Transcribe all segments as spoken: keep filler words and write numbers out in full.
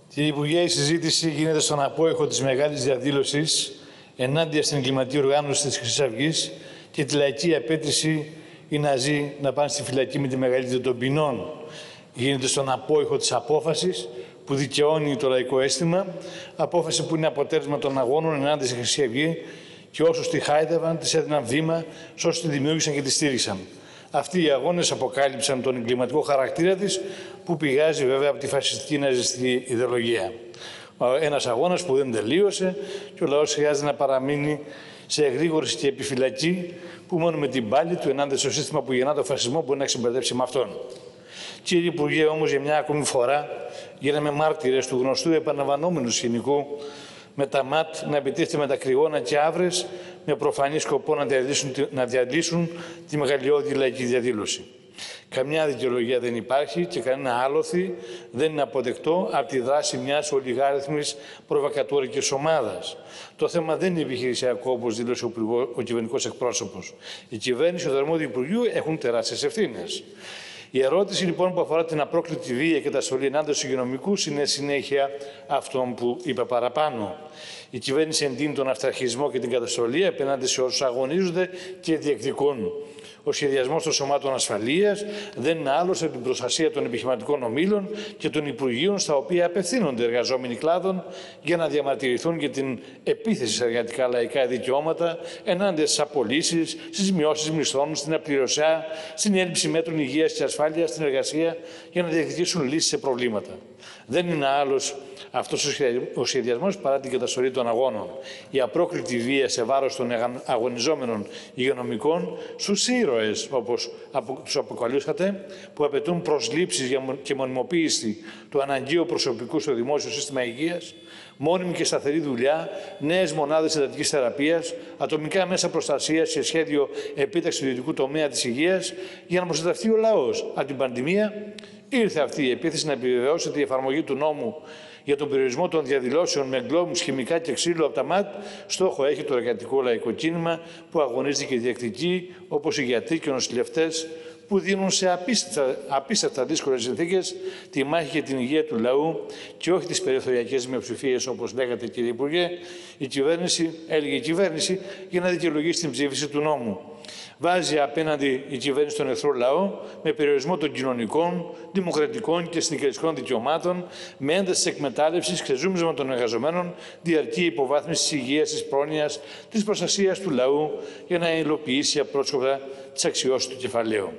Κύριε Υπουργέ, η συζήτηση γίνεται στον απόϊχο της μεγάλης διαδήλωσης ενάντια στην εγκληματική οργάνωση της Χρυσής Αυγής και τη λαϊκή απέτηση οι Ναζί να πάνε στη φυλακή με τη μεγαλύτερη των ποινών. Γίνεται στον απόϊχο της απόφασης που δικαιώνει το λαϊκό αίσθημα, απόφαση που είναι αποτέλεσμα των αγώνων ενάντια στη Χρυσή Αυγή και όσους τη χάιδευαν, της έδιναν βήμα, σε όσους τη δημιούργησαν και τη στήριξαν. Αυτοί οι αγώνες αποκάλυψαν τον εγκληματικό χαρακτήρα της, που πηγάζει βέβαια από τη φασιστική ναζιστική ιδεολογία. Ένας αγώνας που δεν τελείωσε και ο λαός χρειάζεται να παραμείνει σε εγρήγορση και επιφυλακή, που μόνο με την πάλη του ενάντια στο σύστημα που γεννά το φασισμό μπορεί να συμπερδέψει με αυτόν. Κύριε Υπουργέ, όμως, για μια ακόμη φορά γίναμε μάρτυρες του γνωστού επαναλαμβανόμενου σκηνικού με τα ΜΑΤ να επιτίθεται με τα κρυγόνα και άβρες με προφανή σκοπό να διαλύσουν, να διαλύσουν τη μεγαλειώδη λαϊκή διαδήλωση. Καμιά δικαιολογία δεν υπάρχει και κανένα άλοθη δεν είναι αποδεκτό από τη δράση μιας ολιγάριθμης προβοκατόρικης ομάδας. Το θέμα δεν είναι επιχειρησιακό, όπως δήλωσε ο, ο κυβερνητικός εκπρόσωπος. Η κυβέρνηση και το αρμόδιο Υπουργείο έχουν τεράστιες ευθύνες. Η ερώτηση λοιπόν που αφορά την απρόκλητη βία και τα στολή ενάντια στους υγειονομικούς είναι συνέχεια αυτών που είπα παραπάνω. Η κυβέρνηση εντείνει τον αυταρχισμό και την καταστολή απέναντι σε όσους αγωνίζονται και διεκδικούν. Ο σχεδιασμός των σωμάτων ασφαλείας δεν είναι άλλος από την προστασία των επιχειρηματικών ομίλων και των υπουργείων στα οποία απευθύνονται εργαζόμενοι κλάδων για να διαμαρτυρηθούν για την επίθεση σε εργατικά λαϊκά δικαιώματα ενάντια στις απολύσεις, στις μειώσεις μισθών, στην απληρωσιά, στην έλλειψη μέτρων υγείας και ασφάλειας στην εργασία για να διεκδικήσουν λύσεις σε προβλήματα. Δεν είναι άλλος αυτός ο σχεδιασμός παρά την καταστολή των αγώνων. Η απρόκλητη βία σε βάρος των αγωνιζόμενων υγειονομικών στους ήρωες, όπως τους αποκαλούσατε, που απαιτούν προσλήψεις και μονιμοποίηση του αναγκαίου προσωπικού στο δημόσιο σύστημα υγείας, μόνιμη και σταθερή δουλειά, νέες μονάδες εντατικής θεραπείας, ατομικά μέσα προστασίας και σχέδιο επίταξης του ιδιωτικού τομέα της υγείας για να προστατευτεί ο λαός από την πανδημία. Ήρθε αυτή η επίθεση να επιβεβαιώσει ότι η εφαρμογή του νόμου για τον περιορισμό των διαδηλώσεων με εγκλώμους, χημικά και ξύλο από τα ΜΑΤ στόχο έχει το εργατικό λαϊκό κίνημα που αγωνίζεται και διεκδικεί, όπως οι γιατροί και οι νοσηλευτές, που δίνουν σε απίστευτα, απίστευτα δύσκολες συνθήκες τη μάχη για την υγεία του λαού και όχι τις περιθωριακές μειοψηφίες, όπως λέγατε, κύριε Υπουργέ. Η κυβέρνηση, έλεγε η κυβέρνηση, για να δικαιολογήσει την ψήφιση του νόμου. Βάζει απέναντι η κυβέρνηση τον εχθρό λαό με περιορισμό των κοινωνικών, δημοκρατικών και συνδικαλιστικών δικαιωμάτων, με ένταση εκμετάλλευση, ξεζούμισμα των εργαζομένων, διαρκή υποβάθμιση της υγείας, της πρόνοιας, της προστασίας του λαού για να υλοποιήσει απρόσκοπτα τις αξιώσεις του κεφαλαίου.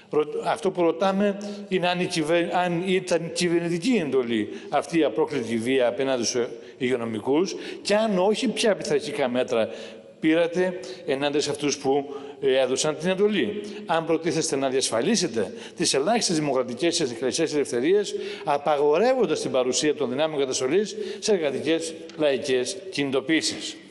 Αυτό που ρωτάμε είναι αν, κυβε... αν ήταν κυβερνητική εντολή αυτή η απρόκλητη βία απέναντι στους υγειονομικούς και αν όχι, ποια πειθαρχικά μέτρα πήρατε ενάντια σε αυτούς που έδωσαν την εντολή. Αν προτίθεστε να διασφαλίσετε τις ελάχιστες δημοκρατικές και συνδικαλιστικές ελευθερίες, απαγορεύοντας την παρουσία των δυνάμεων καταστολής σε εργατικές λαϊκές κινητοποίησεις.